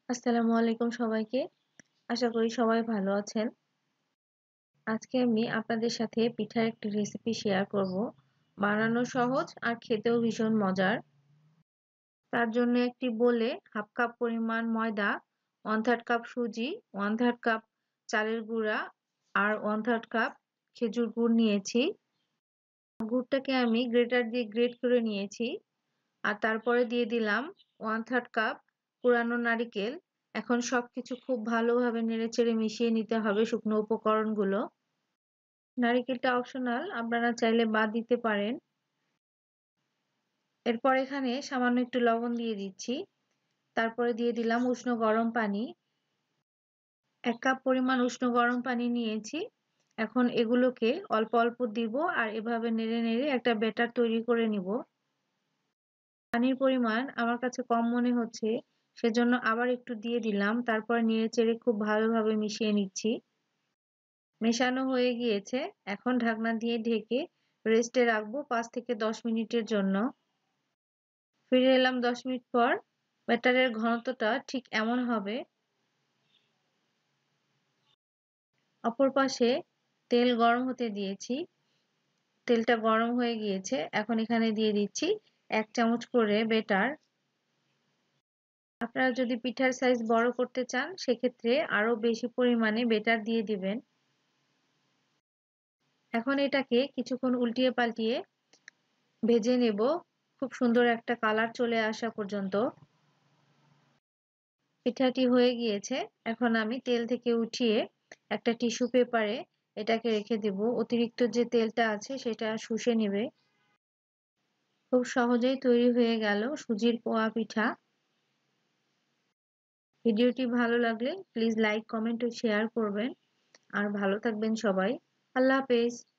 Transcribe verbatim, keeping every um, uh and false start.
আসসালামু আলাইকুম সবাইকে। আশা করি সবাই ভালো আছেন। আজকে আমি আপনাদের সাথে পিঠার একটি রেসিপি শেয়ার করব। বানানো সহজ আর খেতেও ভীষণ মজার। তার জন্য একটি বোলে হাফ কাপ পরিমাণ ময়দা, ওয়ান থার্ড কাপ সুজি, ওয়ান থার্ড কাপ চালের গুঁড়া আর ওয়ান থার্ড কাপ খেজুর গুড় নিয়েছি। গুড়টাকে আমি গ্রেটার দিয়ে গ্রেট করে নিয়েছি। আর তারপরে দিয়ে দিলাম ওয়ান থার্ড কাপ কুড়ানো নারিকেল। এখন সবকিছু খুব ভালোভাবে নেড়েচেড়ে মিশিয়ে নিতে হবে শুকনো উপকরণগুলো। নারিকেলটা অপশনাল, আপনারা চাইলে বাদ দিতে পারেন। এরপর এখানে সামান্য একটু লবণ দিয়ে দিচ্ছি। তারপরে দিয়ে দিলাম উষ্ণ গরম পানি। এক কাপ পরিমাণ উষ্ণ গরম পানি নিয়েছি। এখন এগুলোকে অল্প অল্প দিব আর এভাবে নেড়ে নেড়ে একটা ব্যাটার তৈরি করে নিব। পানির পরিমাণ আমার কাছে কম মনে হচ্ছে, সেজন্য আবার একটু দিয়ে দিলাম। তারপর নেড়েচেড়ে খুব ভালোভাবে মিশিয়ে নিচ্ছি। মেশানো হয়ে গিয়েছে। এখন ঢাকনা দিয়ে ঢেকে রেস্টে রাখবো পাঁচ থেকে দশ মিনিটের জন্য। ফিরে এলাম দশ মিনিট পর। ব্যাটারের ঘনত্বটা ঠিক এমন হবে। অপর পাশে তেল গরম হতে দিয়েছি। তেলটা গরম হয়ে গিয়েছে। এখন এখানে দিয়ে দিচ্ছি এক চামচ করে বেটার। আপনারা যদি পিঠার সাইজ বড় করতে চান সেক্ষেত্রে আরো বেশি পরিমাণে বেটার দিয়ে দিবেন। এখন এটাকে কিছুক্ষণ উল্টিয়ে পাল্টিয়ে ভেজে নেব খুব সুন্দর একটা কালার চলে আসা পর্যন্ত। পিঠাটি হয়ে গিয়েছে। এখন আমি তেল থেকে উঠিয়ে একটা টিস্যু পেপারে এটাকে রেখে দেব। অতিরিক্ত যে তেলটা আছে সেটা শুষে নেবে। খুব সহজেই তৈরি হয়ে গেল সুজির পোয়া পিঠা। ভিডিওটি ভালো লাগলে প্লিজ লাইক, কমেন্ট ও শেয়ার করবেন। আর ভালো থাকবেন সবাই। আল্লাহ হাফেজ।